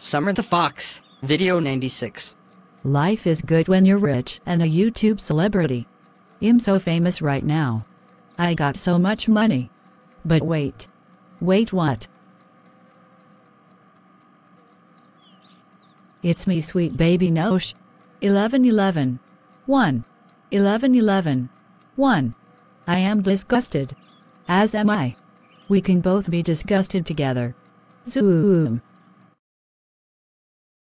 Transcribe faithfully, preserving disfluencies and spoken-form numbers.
Summer the Fox, Video ninety-six. Life is good when you're rich and a YouTube celebrity. I'm so famous right now. I got so much money. But wait. Wait what? It's me, sweet baby Nosh. eleven eleven. one. eleven eleven. one. I am disgusted. As am I. We can both be disgusted together. Zoom.